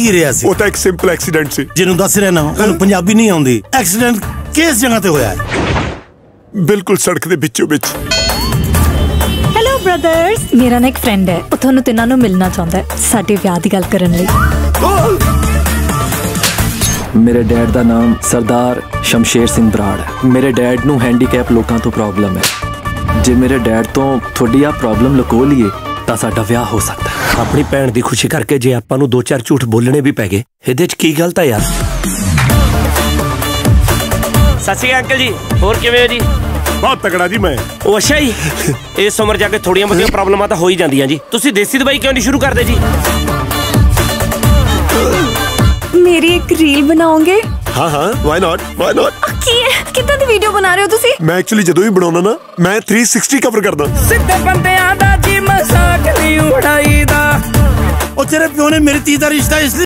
ਕੀ ਰਿਹਾ ਸੀ? ਉਹ ਤਾਂ ਇੱਕ ਸਿੰਪਲ ਐਕਸੀਡੈਂਟ ਸੀ। ਜਿਹਨੂੰ ਦੱਸ ਰਿਹਾ ਨਾ ਉਹਨੂੰ ਪੰਜਾਬੀ ਨਹੀਂ ਆਉਂਦੀ। ਐਕਸੀਡੈਂਟ ਕਿਸ ਜਗ੍ਹਾ ਤੇ ਹੋਇਆ? ਬਿਲਕੁਲ ਸੜਕ ਦੇ ਵਿੱਚੋਂ ਵਿੱਚ। ਹੈਲੋ ਬ੍ਰਦਰਸ, ਮੇਰਾ ਨਾ ਇੱਕ ਫਰੈਂਡ ਹੈ, ਉਹ ਤੁਹਾਨੂੰ ਤਿੰਨਾਂ ਨੂੰ ਮਿਲਣਾ ਚਾਹੁੰਦਾ ਹੈ ਸਾਡੇ ਵਿਆਹ ਦੀ ਗੱਲ ਕਰਨ ਲਈ। ਮੇਰੇ ਡੈਡ ਦਾ ਨਾਮ ਸਰਦਾਰ ਸ਼ਮਸ਼ੇਰ ਸਿੰਘ ਬਰਾੜ ਹੈ। ਮੇਰੇ ਡੈਡ ਨੂੰ ਹੈਂਡੀਕੈਪ ਲੋਕਾਂ ਤੋਂ ਪ੍ਰੋਬਲਮ ਹੈ। ਜੇ ਮੇਰੇ ਡੈਡ ਤੋਂ ਤੁਹਾਡੀ ਆ ਪ੍ਰੋਬਲਮ ਲੁਕੋ ਲਈਏ ਤਾਂ ਸਾਡਾ ਵਿਆਹ ਹੋ ਸਕਦਾ ਹੈ। ਆਪਣੀ ਭੈਣ ਦੀ ਖੁਸ਼ੀ ਕਰਕੇ ਜੇ ਆਪਾਂ ਨੂੰ 2-4 ਝੂਠ ਬੋਲਣੇ ਵੀ ਪੈ ਗਏ, ਇਹਦੇ 'ਚ ਕੀ ਗਲਤ ਹੈ ਯਾਰ? ਸਤਿ ਸ਼੍ਰੀ ਅਕਾਲ ਅੰਕਲ ਜੀ, ਹੋਰ ਕਿਵੇਂ ਹੋ ਜੀ? ਬਹੁਤ ਤਕੜਾ ਜੀ ਮੈਂ। ਉਹ ਅੱਛਾ ਜੀ, ਇਸ ਉਮਰ ਜਾ ਕੇ ਥੋੜੀਆਂ ਬਹੁਤੀਆਂ ਪ੍ਰੋਬਲਮਾਂ ਤਾਂ ਹੋ ਹੀ ਜਾਂਦੀਆਂ ਜੀ। ਤੁਸੀਂ ਦੇਸੀ ਦਵਾਈ ਕਿਉਂ ਨਹੀਂ ਸ਼ੁਰੂ ਕਰਦੇ ਜੀ? ਮੇਰੀ ਇੱਕ ਰੀਲ ਬਣਾਓਗੇ? ਹਾਂ ਵਾਈ ਨਾਟ। ਕੀ ਹੈ, ਕਿੱਦਾਂ ਦੀ ਵੀਡੀਓ ਬਣਾ ਰਹੇ ਹੋ ਤੁਸੀਂ? ਮੈਂ ਐਕਚੁਅਲੀ ਜਦੋਂ ਵੀ ਬਣਾਉਣਾ ਨਾ ਮੈਂ 360 ਕਵਰ ਕਰਦਾ। ਸਿੱਧੇ ਬੰਦਿਆਂ ਦਾ ਜੀ ਮਜ਼ਾਕ ਨਹੀਂ ਉਡਾਈਦਾ। ਉਹ ਤੇਰੇ ਪਿਓ ਨੇ ਮੇਰੀ ਧੀ ਦਾ ਰਿਸ਼ਤਾ ਇਸ